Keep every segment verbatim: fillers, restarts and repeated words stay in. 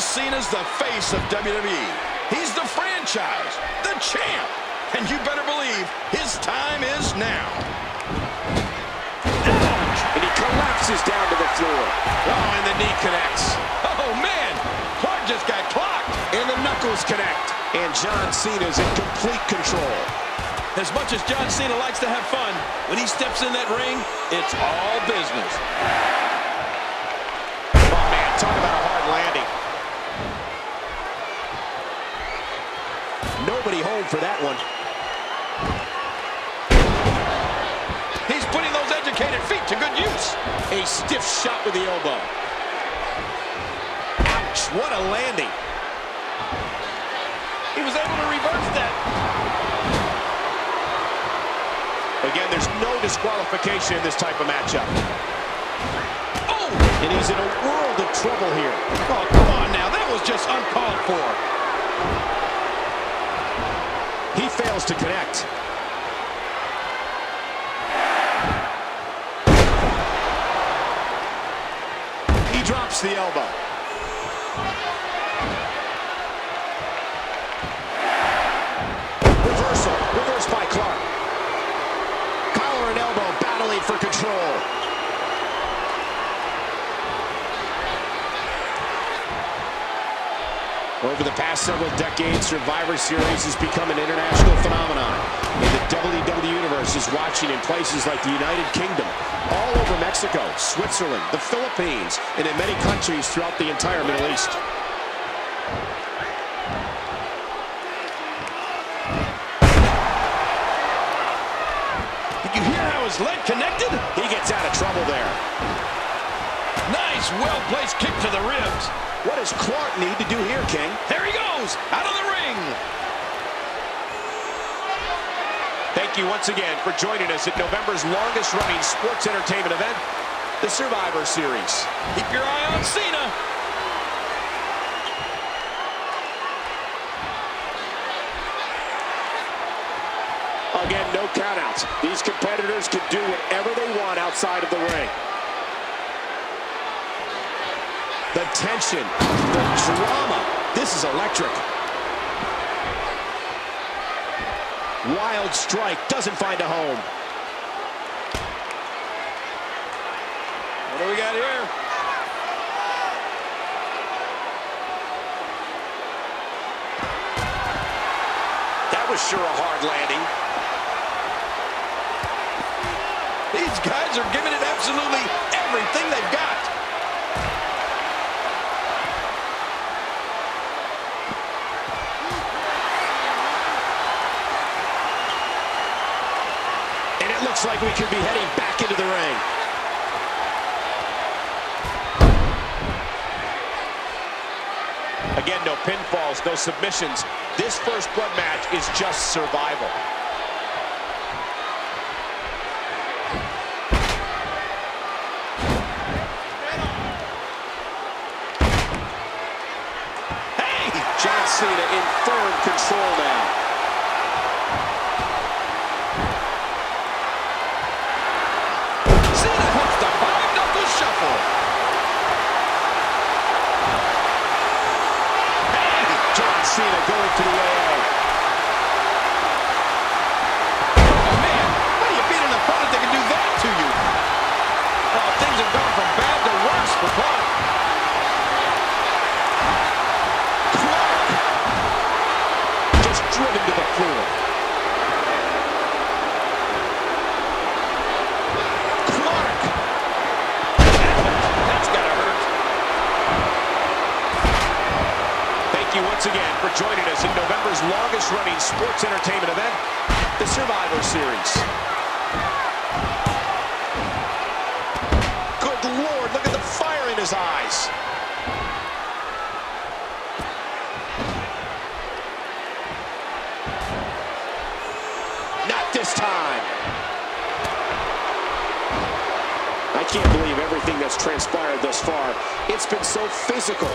Cena's the face of W W E. He's the franchise, the champ. And you better believe his time is now. Ouch! And he collapses down to the floor. Oh, and the knee connects. Oh, man. Clark just got clocked. And the knuckles connect. And John Cena's in complete control. As much as John Cena likes to have fun, when he steps in that ring, it's all business. Oh, man, talk about a hard landing. Nobody home for that one. He's putting those educated feet to good use. A stiff shot with the elbow. Ouch, what a landing. He was able to reverse that. Again, there's no disqualification in this type of matchup. Oh! And he's in a world of trouble here. Oh, come on now. That was just uncalled for. He fails to connect. He drops the elbow. Reversal. Reversed by Clark. Collar and elbow battling for control. Over the past several decades, Survivor Series has become an international phenomenon. And the W W E Universe is watching in places like the United Kingdom, all over Mexico, Switzerland, the Philippines, and in many countries throughout the entire Middle East. Did you hear how his leg connected? He gets out of trouble there. Nice, well-placed kick to the ribs. What does Clark need to do here, King? There he goes, out of the ring. Thank you once again for joining us at November's longest-running sports entertainment event, the Survivor Series. Keep your eye on Cena. Again, no countouts. These competitors can do whatever they want outside of the ring. The tension, the drama. This is electric. Wild strike doesn't find a home. What do we got here? That was sure a hard landing. These guys are giving it absolutely everything they've got. Looks like we could be heading back into the ring. Again, no pinfalls, no submissions. This first blood match is just survival. Hey! John Cena in firm control now. Cena going to the A A. Oh, man. How do you beat an opponent that can do that to you? Oh, things have gone from bad to worse for Clark. Clark! Just driven to the floor. Clark! That's gotta hurt. Thank you once again for joining us in November's longest-running sports entertainment event, the Survivor Series. Good Lord, look at the fire in his eyes. Not this time. I can't believe everything that's transpired thus far. It's been so physical.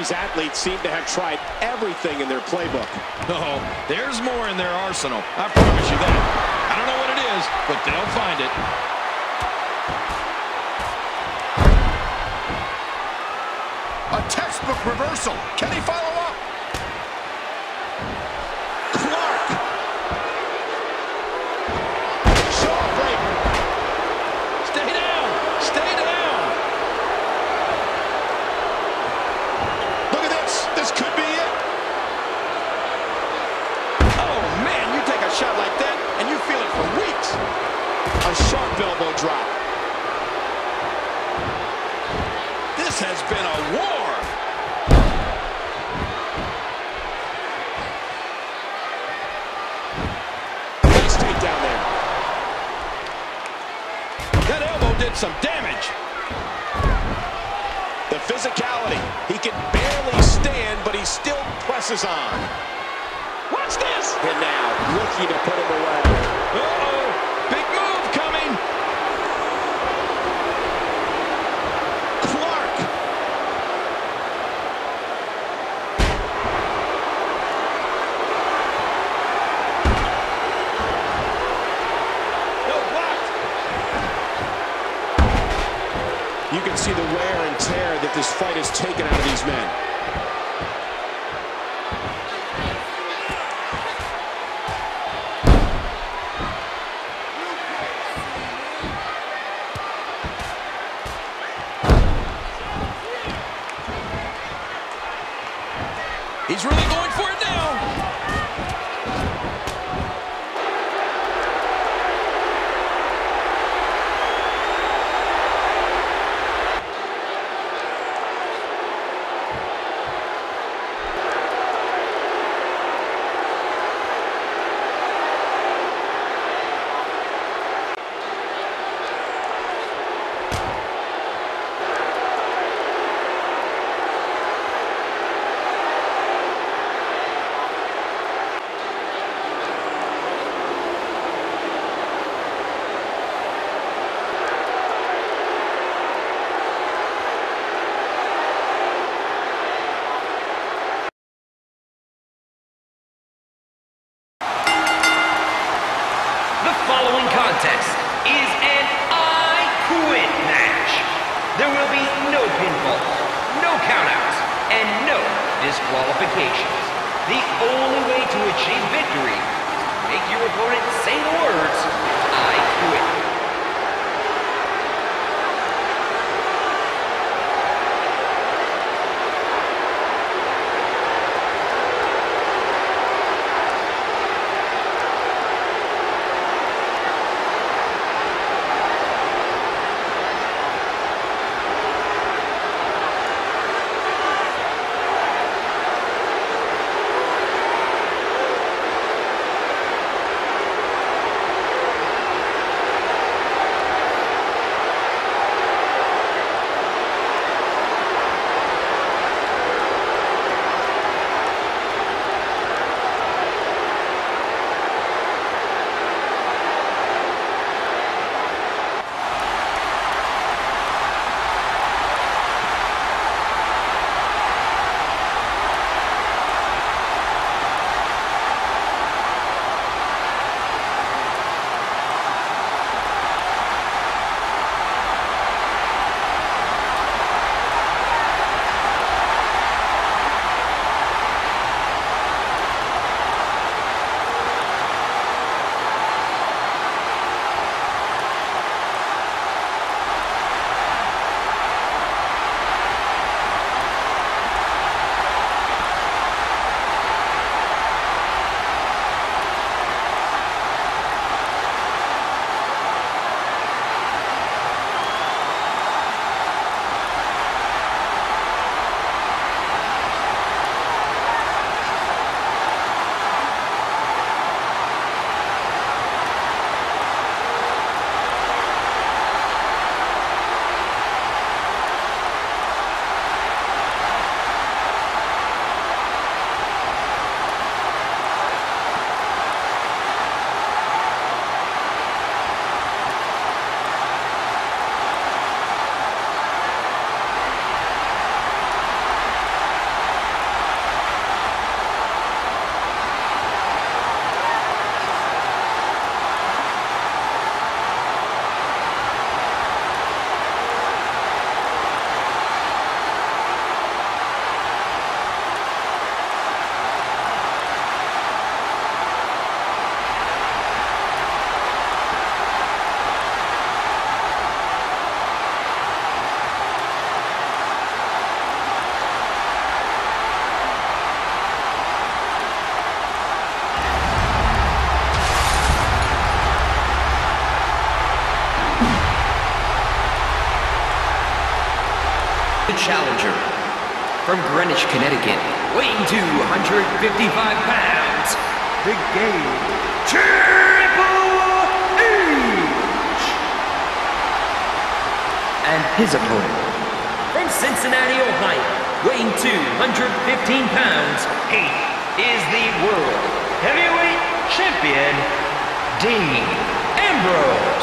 These athletes seem to have tried everything in their playbook. Oh, there's more in their arsenal. I promise you that. I don't know what it is, but they'll find it. A textbook reversal. Can he follow up? Clark. Jawbreaker. Stay down. Stay down. Look at this. This could be it. Oh, man, you take a shot like that, and you feel it for weeks. A sharp elbow drop. This has been a war. Nice takedown there. That elbow did some damage. The physicality. He can barely stand, but he still presses on. Watch this. And now, looking to put him away. Uh-oh. Big move coming. Clark. No, blocked. You can see the wear and tear that this fight has taken out of these men. He's really going for it now. The following contest is an I Quit match. There will be no pinfalls, no countouts, and no disqualifications. The only way to achieve victory is to make your opponent say the words, I quit. challenger. From Greenwich, Connecticut, weighing two hundred fifty-five pounds, the Game Triple H! And his opponent, from Cincinnati, Ohio, weighing two hundred fifteen pounds, he is the World Heavyweight Champion, Dean Ambrose.